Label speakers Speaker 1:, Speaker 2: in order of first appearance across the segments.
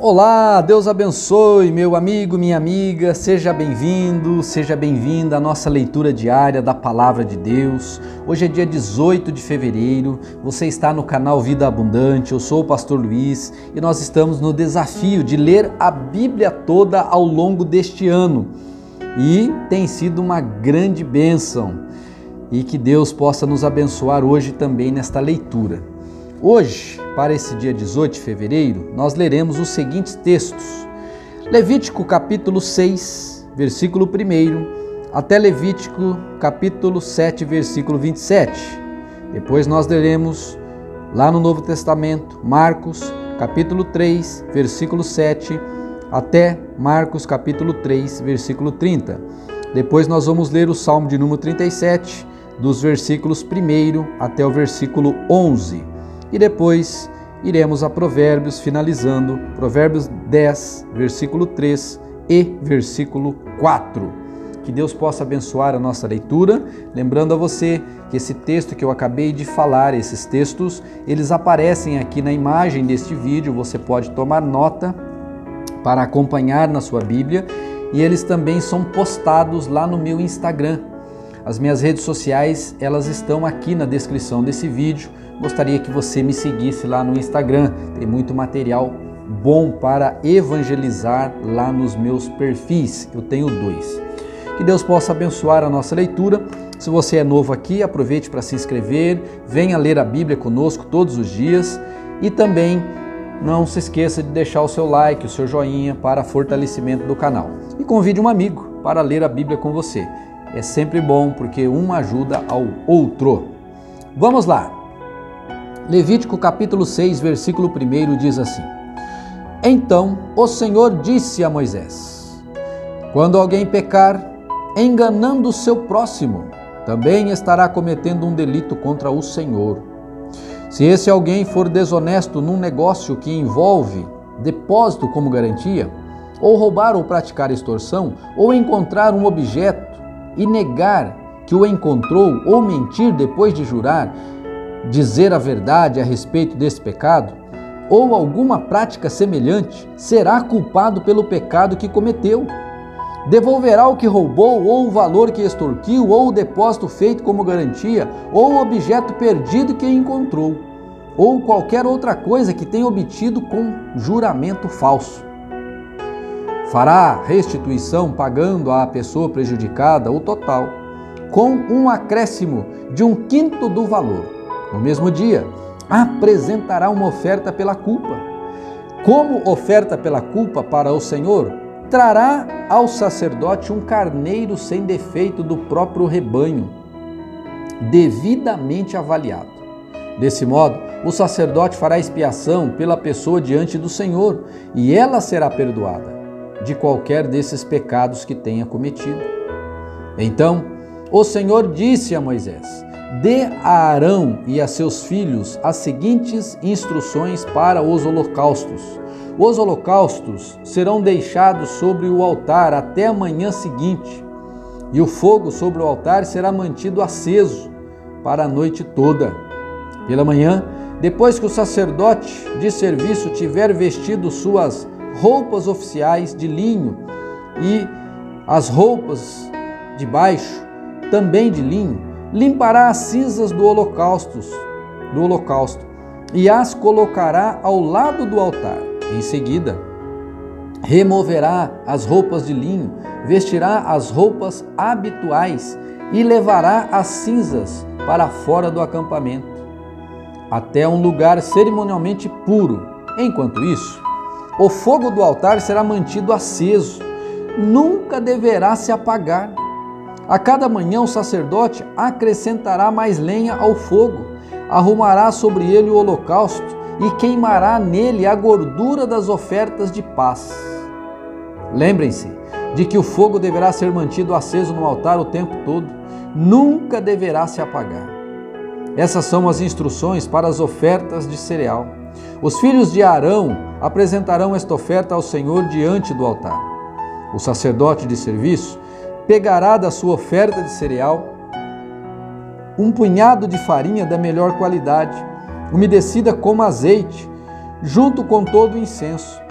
Speaker 1: Olá, Deus abençoe, meu amigo, minha amiga, seja bem-vindo, seja bem-vinda à nossa leitura diária da Palavra de Deus. Hoje é dia 18 de fevereiro, você está no canal Vida Abundante, eu sou o Pastor Luiz e nós estamos no desafio de ler a Bíblia toda ao longo deste ano. E tem sido uma grande bênção e que Deus possa nos abençoar hoje também nesta leitura. Hoje, para esse dia 18 de fevereiro, nós leremos os seguintes textos. Levítico capítulo 6, versículo 1, até Levítico capítulo 7, versículo 27. Depois nós leremos lá no Novo Testamento, Marcos capítulo 3, versículo 7, até Marcos capítulo 3, versículo 30. Depois nós vamos ler o Salmo de número 37, dos versículos 1 até o versículo 11. E depois iremos a Provérbios, finalizando Provérbios 10, versículo 3 e versículo 4. Que Deus possa abençoar a nossa leitura, lembrando a você que esse texto que eu acabei de falar, esses textos, eles aparecem aqui na imagem deste vídeo, você pode tomar nota para acompanhar na sua Bíblia, e eles também são postados lá no meu Instagram. As minhas redes sociais, elas estão aqui na descrição desse vídeo. Gostaria que você me seguisse lá no Instagram, tem muito material bom para evangelizar lá nos meus perfis, eu tenho 2. Que Deus possa abençoar a nossa leitura. Se você é novo aqui, aproveite para se inscrever, venha ler a Bíblia conosco todos os dias e também não se esqueça de deixar o seu like, o seu joinha para fortalecimento do canal. E convide um amigo para ler a Bíblia com você. É sempre bom porque um ajuda ao outro. Vamos lá. Levítico capítulo 6, versículo 1 diz assim: Então o Senhor disse a Moisés: Quando alguém pecar, enganando o seu próximo, também estará cometendo um delito contra o Senhor. Se esse alguém for desonesto num negócio que envolve depósito como garantia, ou roubar ou praticar extorsão, ou encontrar um objeto e negar que o encontrou, ou mentir depois de jurar, dizer a verdade a respeito desse pecado, ou alguma prática semelhante, será culpado pelo pecado que cometeu. Devolverá o que roubou, ou o valor que extorquiu, ou o depósito feito como garantia, ou o objeto perdido que encontrou, ou qualquer outra coisa que tenha obtido com juramento falso. Fará restituição pagando à pessoa prejudicada o total, com um acréscimo de 1/5 do valor. No mesmo dia, apresentará uma oferta pela culpa. Como oferta pela culpa para o Senhor, trará ao sacerdote um carneiro sem defeito do próprio rebanho, devidamente avaliado. Desse modo, o sacerdote fará expiação pela pessoa diante do Senhor, e ela será perdoada de qualquer desses pecados que tenha cometido. Então, o Senhor disse a Moisés: Dê a Arão e a seus filhos as seguintes instruções para os holocaustos. Os holocaustos serão deixados sobre o altar até a manhã seguinte, e o fogo sobre o altar será mantido aceso para a noite toda. Pela manhã, depois que o sacerdote de serviço tiver vestido suas roupas oficiais de linho e as roupas de baixo também de linho, limpará as cinzas do holocausto e as colocará ao lado do altar. Em seguida, removerá as roupas de linho, vestirá as roupas habituais e levará as cinzas para fora do acampamento, até um lugar cerimonialmente puro. Enquanto isso, o fogo do altar será mantido aceso, nunca deverá se apagar. A cada manhã o sacerdote acrescentará mais lenha ao fogo, arrumará sobre ele o holocausto e queimará nele a gordura das ofertas de paz. Lembrem-se de que o fogo deverá ser mantido aceso no altar o tempo todo, nunca deverá se apagar. Essas são as instruções para as ofertas de cereal. Os filhos de Arão apresentarão esta oferta ao Senhor diante do altar. O sacerdote de serviço pegará da sua oferta de cereal um punhado de farinha da melhor qualidade, umedecida como azeite, junto com todo o incenso,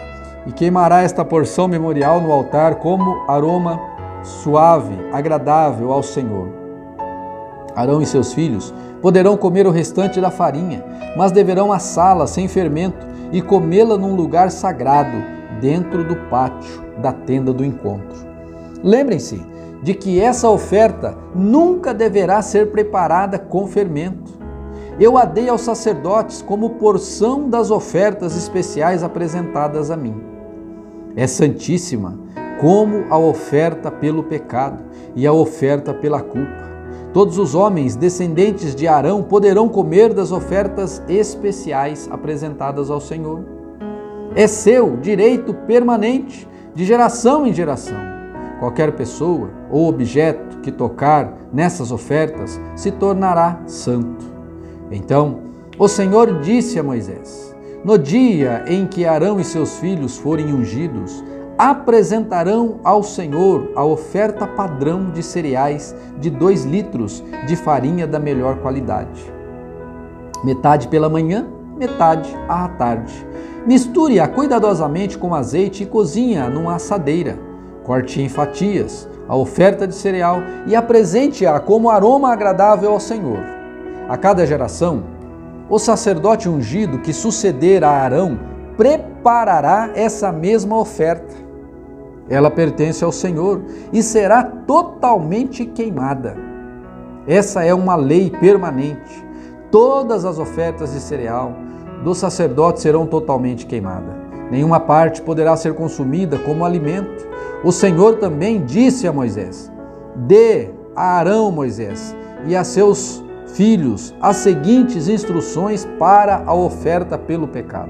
Speaker 1: e queimará esta porção memorial no altar como aroma suave, agradável ao Senhor. Arão e seus filhos poderão comer o restante da farinha, mas deverão assá-la sem fermento e comê-la num lugar sagrado, dentro do pátio da tenda do encontro. Lembrem-se de que essa oferta nunca deverá ser preparada com fermento. Eu a dei aos sacerdotes como porção das ofertas especiais apresentadas a mim. É santíssima como a oferta pelo pecado e a oferta pela culpa. Todos os homens descendentes de Arão poderão comer das ofertas especiais apresentadas ao Senhor. É seu direito permanente, de geração em geração. Qualquer pessoa ou objeto que tocar nessas ofertas se tornará santo. Então, o Senhor disse a Moisés: no dia em que Arão e seus filhos forem ungidos, apresentarão ao Senhor a oferta padrão de cereais de 2 litros de farinha da melhor qualidade. Metade pela manhã, metade à tarde. Misture-a cuidadosamente com azeite e cozinhe-a numa assadeira. Corte em fatias a oferta de cereal e apresente-a como aroma agradável ao Senhor. A cada geração, o sacerdote ungido que suceder a Arão preparará essa mesma oferta. Ela pertence ao Senhor e será totalmente queimada. Essa é uma lei permanente. Todas as ofertas de cereal do sacerdote serão totalmente queimadas. Nenhuma parte poderá ser consumida como alimento. O Senhor também disse a Moisés: dê a Arão, Moisés, e a seus filhos as seguintes instruções para a oferta pelo pecado.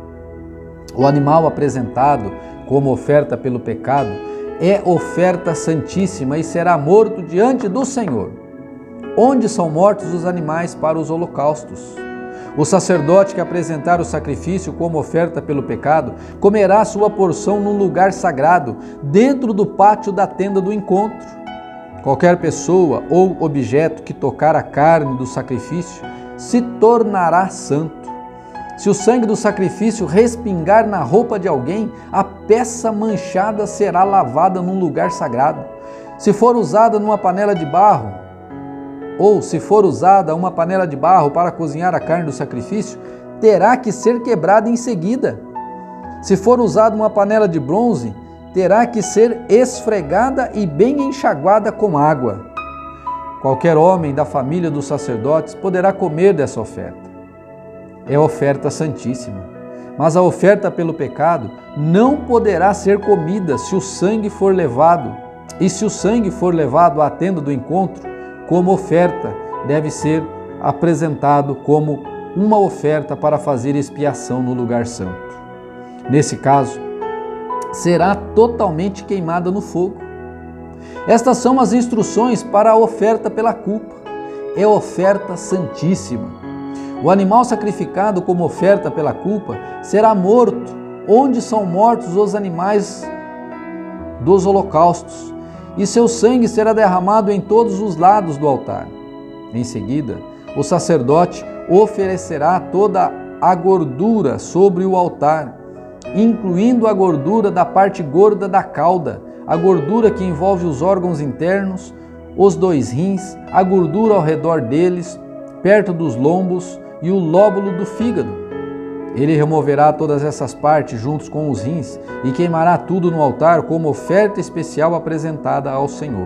Speaker 1: O animal apresentado como oferta pelo pecado é oferta santíssima e será morto diante do Senhor, onde são mortos os animais para os holocaustos. O sacerdote que apresentar o sacrifício como oferta pelo pecado comerá sua porção num lugar sagrado, dentro do pátio da tenda do encontro. Qualquer pessoa ou objeto que tocar a carne do sacrifício se tornará santo. Se o sangue do sacrifício respingar na roupa de alguém, a peça manchada será lavada num lugar sagrado. Se for usada numa panela de barro, ou se for usada uma panela de barro para cozinhar a carne do sacrifício, terá que ser quebrada em seguida. Se for usada uma panela de bronze, terá que ser esfregada e bem enxaguada com água. Qualquer homem da família dos sacerdotes poderá comer dessa oferta. É oferta santíssima. Mas a oferta pelo pecado não poderá ser comida se o sangue for levado. E se o sangue for levado à tenda do encontro, como oferta, deve ser apresentado como uma oferta para fazer expiação no lugar santo. Nesse caso, será totalmente queimada no fogo. Estas são as instruções para a oferta pela culpa. É oferta santíssima. O animal sacrificado como oferta pela culpa será morto, onde são mortos os animais dos holocaustos, e seu sangue será derramado em todos os lados do altar. Em seguida, o sacerdote oferecerá toda a gordura sobre o altar, incluindo a gordura da parte gorda da cauda, a gordura que envolve os órgãos internos, os 2 rins, a gordura ao redor deles, perto dos lombos e o lóbulo do fígado. Ele removerá todas essas partes juntos com os rins e queimará tudo no altar como oferta especial apresentada ao Senhor.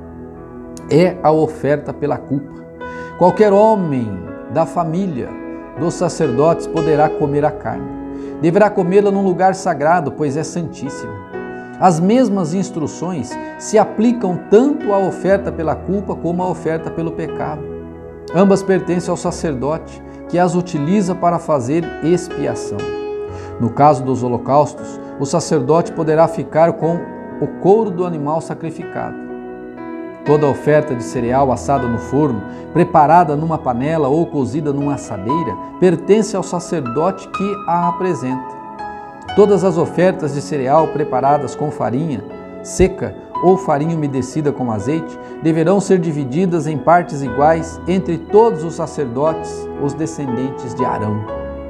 Speaker 1: É a oferta pela culpa. Qualquer homem da família dos sacerdotes poderá comer a carne. Deverá comê-la num lugar sagrado, pois é santíssima. As mesmas instruções se aplicam tanto à oferta pela culpa como à oferta pelo pecado. Ambas pertencem ao sacerdote, que as utiliza para fazer expiação. No caso dos holocaustos, o sacerdote poderá ficar com o couro do animal sacrificado. Toda oferta de cereal assada no forno, preparada numa panela ou cozida numa assadeira, pertence ao sacerdote que a apresenta. Todas as ofertas de cereal preparadas com farinha seca ou farinha umedecida com azeite deverão ser divididas em partes iguais entre todos os sacerdotes, os descendentes de Arão.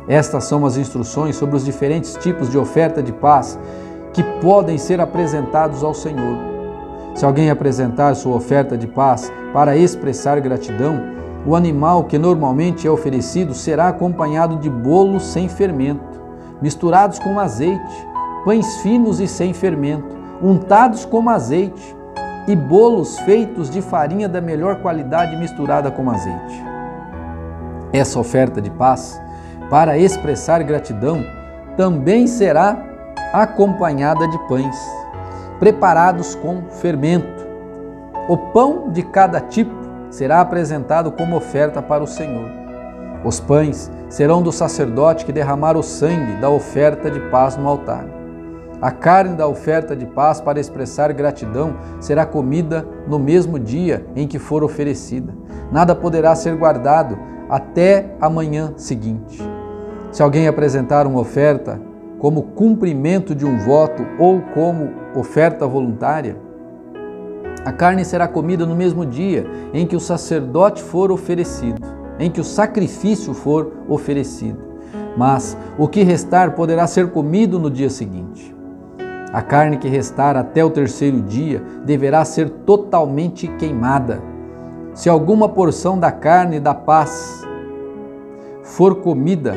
Speaker 1: Estas são as instruções sobre os diferentes tipos de oferta de paz que podem ser apresentados ao Senhor. Se alguém apresentar sua oferta de paz para expressar gratidão, o animal que normalmente é oferecido será acompanhado de bolos sem fermento, misturados com azeite, pães finos e sem fermento, untados com azeite, e bolos feitos de farinha da melhor qualidade misturada com azeite. Essa oferta de paz, para expressar gratidão, também será acompanhada de pães, preparados com fermento. O pão de cada tipo será apresentado como oferta para o Senhor. Os pães serão do sacerdote que derramar o sangue da oferta de paz no altar. A carne da oferta de paz para expressar gratidão será comida no mesmo dia em que for oferecida. Nada poderá ser guardado até a manhã seguinte. Se alguém apresentar uma oferta como cumprimento de um voto ou como oferta voluntária, a carne será comida no mesmo dia em que o sacerdote for oferecido, em que o sacrifício for oferecido. Mas o que restar poderá ser comido no dia seguinte. A carne que restar até o terceiro dia deverá ser totalmente queimada. Se alguma porção da carne da paz for comida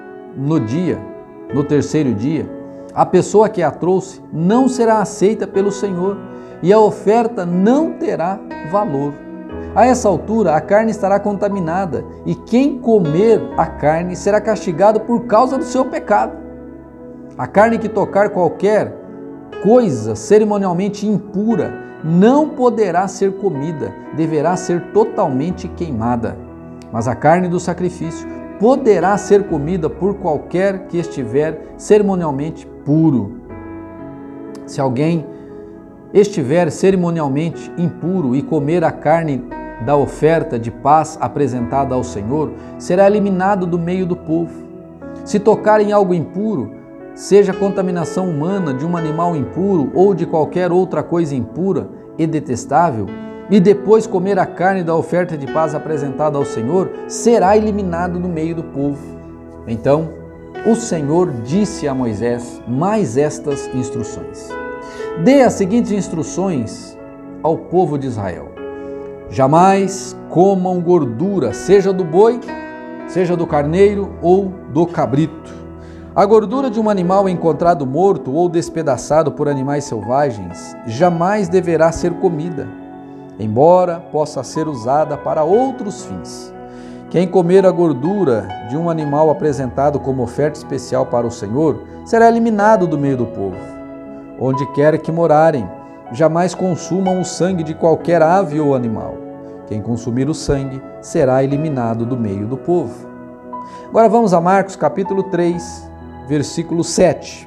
Speaker 1: no terceiro dia, a pessoa que a trouxe não será aceita pelo Senhor e a oferta não terá valor. A essa altura, a carne estará contaminada e quem comer a carne será castigado por causa do seu pecado. A carne que tocar qualquer coisa cerimonialmente impura não poderá ser comida, deverá ser totalmente queimada. Mas a carne do sacrifício poderá ser comida por qualquer que estiver cerimonialmente puro. Se alguém estiver cerimonialmente impuro e comer a carne da oferta de paz apresentada ao Senhor, será eliminado do meio do povo. Se tocar em algo impuro, seja contaminação humana de um animal impuro ou de qualquer outra coisa impura e detestável, e depois comer a carne da oferta de paz apresentada ao Senhor, será eliminado do meio do povo. Então, o Senhor disse a Moisés mais estas instruções. Dê as seguintes instruções ao povo de Israel. Jamais comam gordura, seja do boi, seja do carneiro ou do cabrito. A gordura de um animal encontrado morto ou despedaçado por animais selvagens jamais deverá ser comida, embora possa ser usada para outros fins. Quem comer a gordura de um animal apresentado como oferta especial para o Senhor será eliminado do meio do povo. Onde quer que morarem, jamais consumam o sangue de qualquer ave ou animal. Quem consumir o sangue será eliminado do meio do povo. Agora vamos a Marcos capítulo 3, versículo 7.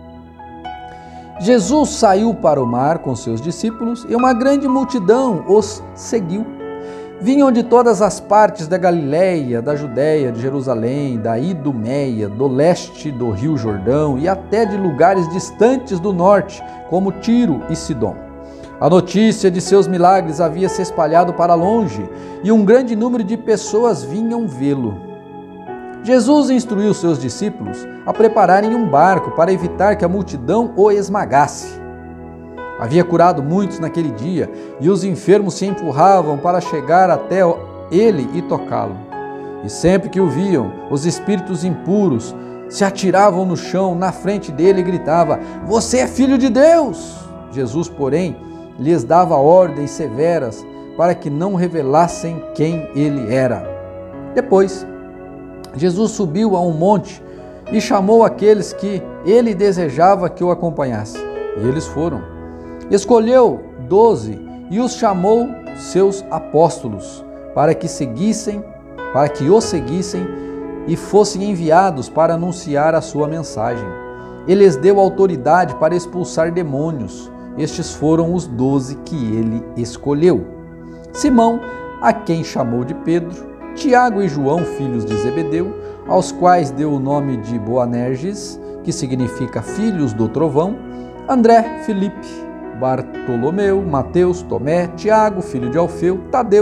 Speaker 1: Jesus saiu para o mar com seus discípulos e uma grande multidão os seguiu. Vinham de todas as partes da Galiléia, da Judéia, de Jerusalém, da Idumeia, do leste do rio Jordão e até de lugares distantes do norte, como Tiro e Sidom. A notícia de seus milagres havia se espalhado para longe e um grande número de pessoas vinham vê-lo. Jesus instruiu seus discípulos a prepararem um barco para evitar que a multidão o esmagasse. Havia curado muitos naquele dia e os enfermos se empurravam para chegar até ele e tocá-lo. E sempre que o viam, os espíritos impuros se atiravam no chão na frente dele e gritavam: "Você é filho de Deus!" Jesus, porém, lhes dava ordens severas para que não revelassem quem ele era. Depois, Jesus subiu a um monte e chamou aqueles que ele desejava que o acompanhassem. E eles foram. Escolheu 12 e os chamou seus apóstolos para que o seguissem e fossem enviados para anunciar a sua mensagem. Ele lhes deu autoridade para expulsar demônios. Estes foram os 12 que ele escolheu: Simão, a quem chamou de Pedro, Tiago e João, filhos de Zebedeu, aos quais deu o nome de Boanerges, que significa filhos do trovão, André, Filipe, Bartolomeu, Mateus, Tomé, Tiago, filho de Alfeu, Tadeu,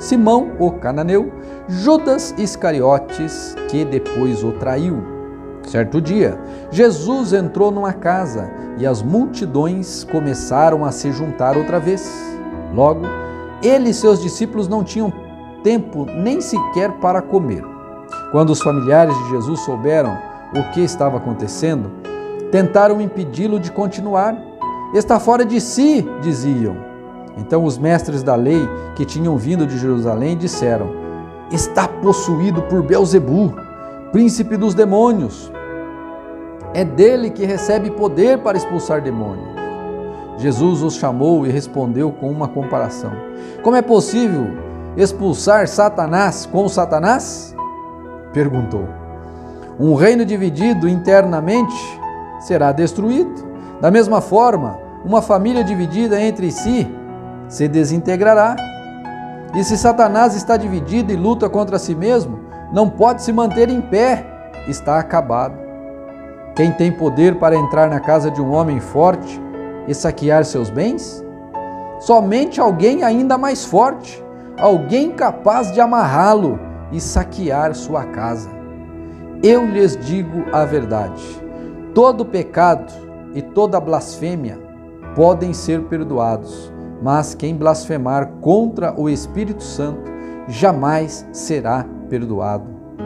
Speaker 1: Simão, o cananeu, Judas Iscariotes, que depois o traiu. Certo dia, Jesus entrou numa casa e as multidões começaram a se juntar outra vez. Logo, ele e seus discípulos não tinham tempo nem sequer para comer. Quando os familiares de Jesus souberam o que estava acontecendo, tentaram impedi-lo de continuar. Está fora de si, diziam. Então os mestres da lei que tinham vindo de Jerusalém disseram: está possuído por Beelzebu, príncipe dos demônios. É dele que recebe poder para expulsar demônios. Jesus os chamou e respondeu com uma comparação: como é possível expulsar Satanás com Satanás? Perguntou. Um reino dividido internamente será destruído. Da mesma forma, uma família dividida entre si se desintegrará. E se Satanás está dividido e luta contra si mesmo, não pode se manter em pé, está acabado. Quem tem poder para entrar na casa de um homem forte e saquear seus bens? Somente alguém ainda mais forte, alguém capaz de amarrá-lo e saquear sua casa. Eu lhes digo a verdade: todo pecado e toda blasfêmia podem ser perdoados, mas quem blasfemar contra o Espírito Santo jamais será perdoado.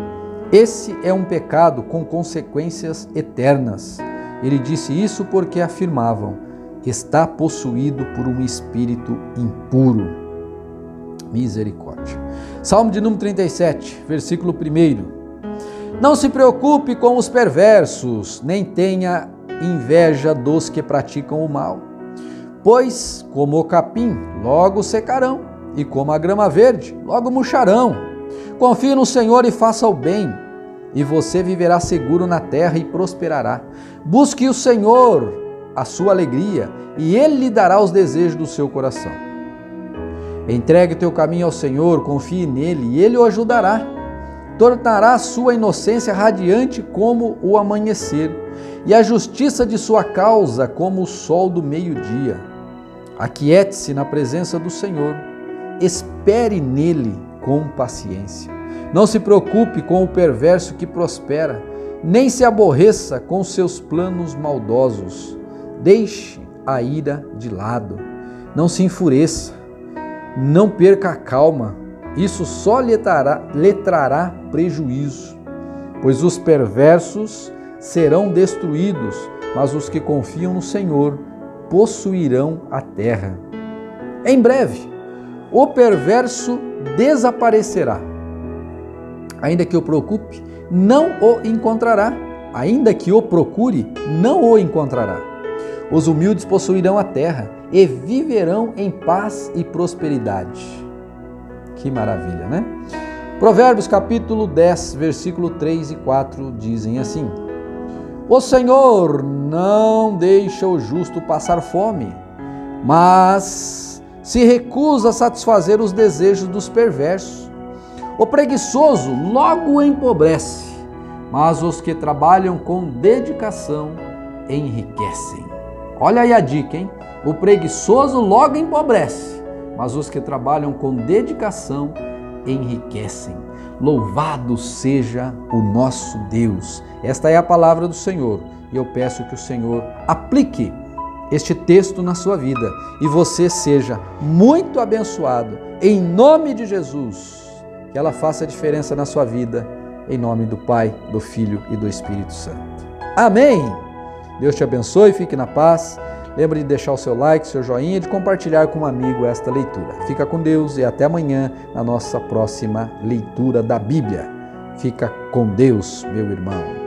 Speaker 1: Esse é um pecado com consequências eternas. Ele disse isso porque afirmavam: está possuído por um espírito impuro. Misericórdia. Salmo de número 37, versículo 1. Não se preocupe com os perversos, nem tenha inveja dos que praticam o mal, pois, como o capim, logo secarão, e como a grama verde, logo murcharão. Confie no Senhor e faça o bem, e você viverá seguro na terra e prosperará. Busque o Senhor, a sua alegria, e Ele lhe dará os desejos do seu coração. Entregue teu caminho ao Senhor, confie nele, e Ele o ajudará. Tornará a sua inocência radiante como o amanhecer, e a justiça de sua causa como o sol do meio-dia. Aquiete-se na presença do Senhor, espere nele com paciência. Não se preocupe com o perverso que prospera, nem se aborreça com seus planos maldosos. Deixe a ira de lado, não se enfureça, não perca a calma. Isso só lhe trará prejuízo, pois os perversos serão destruídos, mas os que confiam no Senhor possuirão a terra. Em breve, o perverso desaparecerá. Ainda que o procure, não o encontrará. Ainda que o procure, não o encontrará. Os humildes possuirão a terra e viverão em paz e prosperidade. Que maravilha, né? Provérbios capítulo 10, versículo 3 e 4 dizem assim: o Senhor não deixa o justo passar fome, mas se recusa a satisfazer os desejos dos perversos. O preguiçoso logo empobrece, mas os que trabalham com dedicação enriquecem. Olha aí a dica, hein? O preguiçoso logo empobrece, mas os que trabalham com dedicação enriquecem. Louvado seja o nosso Deus. Esta é a palavra do Senhor e eu peço que o Senhor aplique este texto na sua vida e você seja muito abençoado em nome de Jesus. Que ela faça diferença na sua vida em nome do Pai, do Filho e do Espírito Santo. Amém! Deus te abençoe, fique na paz. Lembre de deixar o seu like, seu joinha e de compartilhar com um amigo esta leitura. Fica com Deus e até amanhã na nossa próxima leitura da Bíblia. Fica com Deus, meu irmão.